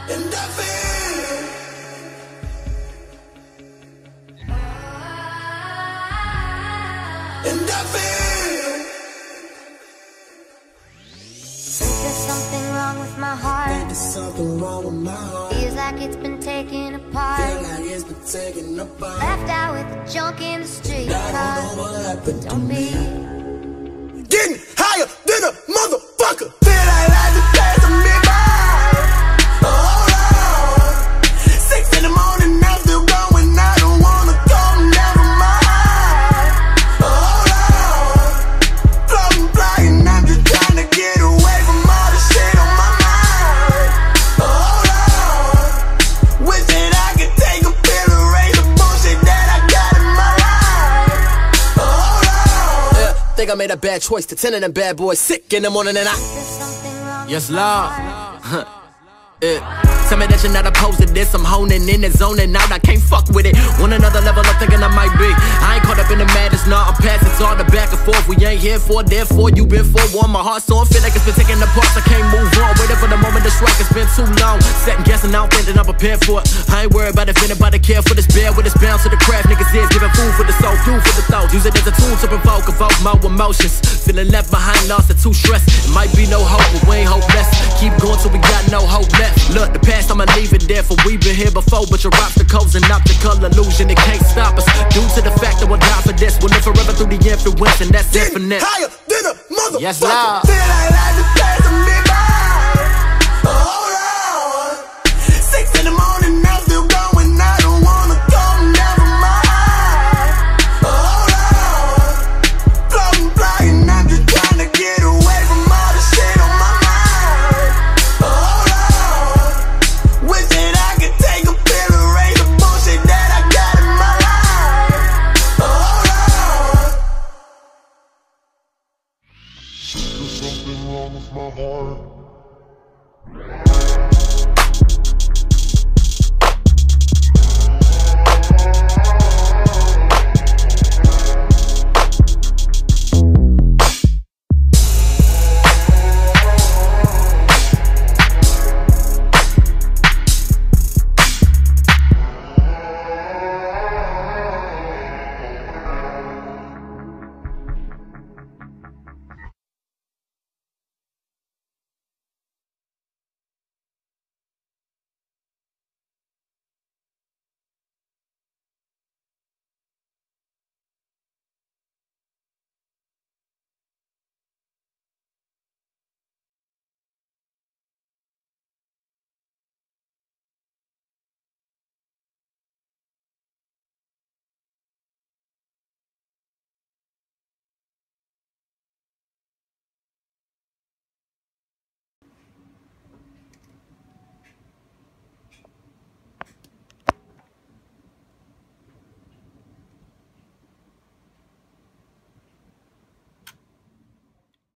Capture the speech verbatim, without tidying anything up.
And I feel And I feel Think there's something wrong with my heart. Think there's something wrong with my heart. Feels like it's been taken apart. Feel like it's been taken apart. Left out with the junk in the street. I don't know what happened to Don't me. be Getting higher than a motherfucker. Feel like life is passing me by. Hold on. Six in the morning, I'm still going. I don't wanna go, never mind. Hold on. Floating, flying, I'm just trying to get away from all the shit on my mind. Hold on. Wish that I could take a pill and erase the bullshit that I got in my life. Hold on. Yeah, think I made a bad choice to ten of them bad boys sick in the morning and I there's something wrong Yes, with my Lord. heart. Yeah. Tell me that you're not opposed to this. I'm honing in and zoning out. I can't fuck with it. Want another level of thinking I might be. I ain't caught up in the madness, nah. I'm passing all the back and forth. We ain't here for, therefore you been forewarned. My heart's on, feel like it's been taking apart. I can't move on. Waiting for the moment to strike. It's been too long. Second guessing, I don't think that I'm prepared for it. I ain't worried about if anybody care for this bear with this bounce to the craft. Niggas is giving food for the soul, fuel for the thoughts. Use it as a tool to provoke, evoke more emotions. Feeling left behind, lost and too stressed. It might be no hope, but we ain't hopeless. Keep going till we got no hope left. Look, the past, I'ma leave it there, for we been here before. But your obstacles and optical illusion, it can't stop us. Due to the fact that we'll die for this, we'll live forever through the influence, and that's infinite. Higher than a motherfucker. Yes, Lord. Feel like life is passing me by. Hold on. Six in the morning, I'm still going. I don't wanna go, never mind. Hold on. Floating, flying, I'm just trying to get away from all the shit on my mind. Hold on. Wish that I could take a pill and erase the bullshit that I got in my life. Hold on. There's something wrong with my heart.